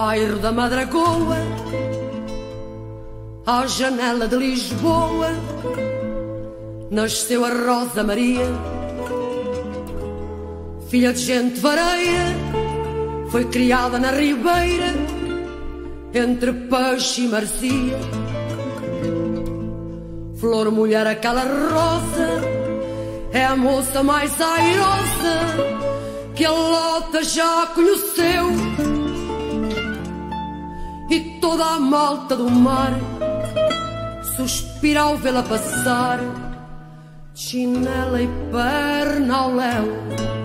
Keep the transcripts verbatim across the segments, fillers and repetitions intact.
bairro da Madragoa, à janela de Lisboa, nasceu a Rosa Maria, filha de gente vareira, foi criada na Ribeira, entre peixe e maresia. Flor, mulher, aquela rosa, é a moça mais airosa que a Lota já conheceu. E toda a malta do mar suspira ao vê-la passar, de chinela e perna ao léu.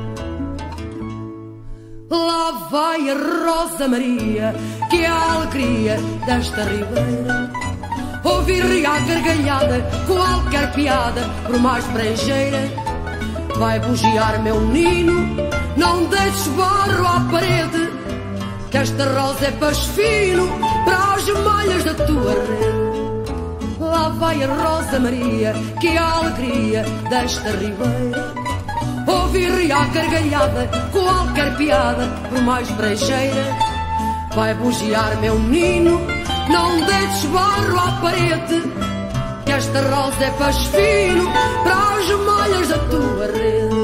Lá vai a Rosa Maria, que é a alegria desta ribeira. Ouvir rir à gargalhada, qualquer piada, por mais brejeira. Vai bugiar, meu menino, não deixes barro à parede, que esta rosa é passo fino para as malhas da tua rede. Lá vai a Rosa Maria, que é a alegria desta ribeira. Ouvir rir à gargalhada, qualquer piada, por mais brejeira. Vai bugiar, meu menino, não deixes barro à parede, que esta rosa é passo fino para as malhas da tua rede.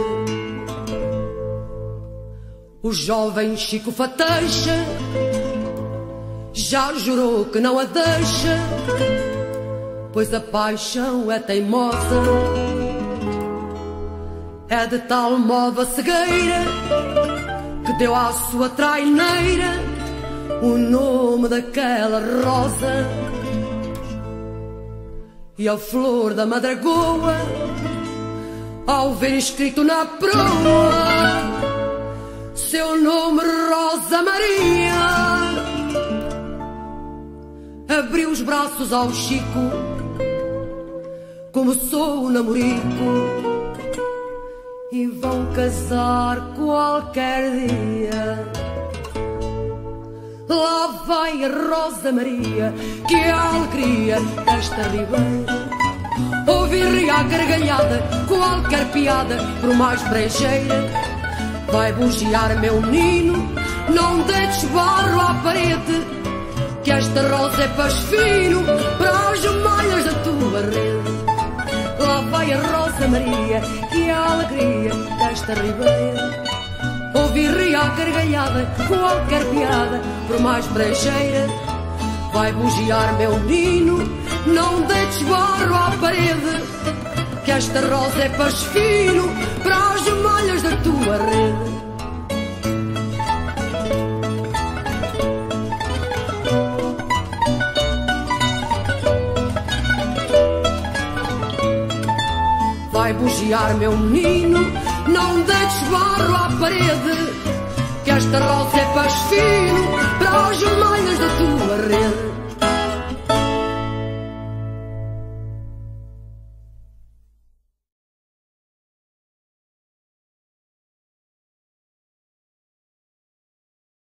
O jovem Chico Fateixa já jurou que não a deixa, pois a paixão é teimosa, é de tal modo a cegueira que deu à sua traineira o nome daquela rosa. E a flor da Madragoa, ao ver escrito na proa seu nome, Rosa Maria, abriu os braços ao Chico, começou o namorico, e vão casar qualquer dia. Lá vai a Rosa Maria, que é a alegria desta ribeira. Ouvir rir à gargalhada, qualquer piada, por mais brejeira. Vai bugiar, meu menino, não deixes barro à parede, que esta rosa é passo fino para as malhas da tua rede. Lá vai a Rosa Maria, que é a alegria desta ribeira. Ouvir rir à gargalhada, qualquer piada, por mais brejeira. Vai bugiar, meu menino, não deixes barro à parede, que esta rosa é passo fino para as malhas da tua rede. Vai bugiar, meu menino, não deixes barro à parede, que esta rosa é passo fino para as malhas da tua rede.